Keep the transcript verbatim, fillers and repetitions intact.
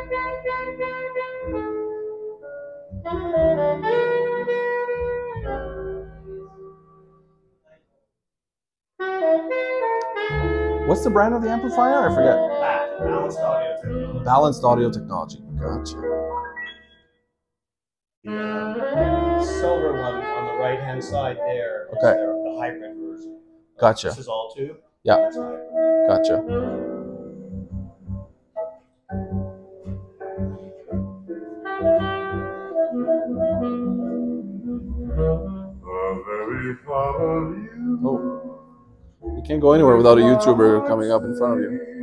What's the brand of the amplifier? I forget. Balanced audio technology. Balanced audio technology. Gotcha. The uh, silver one on the right hand side there is Okay. their, the hybrid version. Gotcha. This is all tube. Yeah. That's hybrid. Gotcha. Oh. You can't go anywhere without a YouTuber coming up in front of you.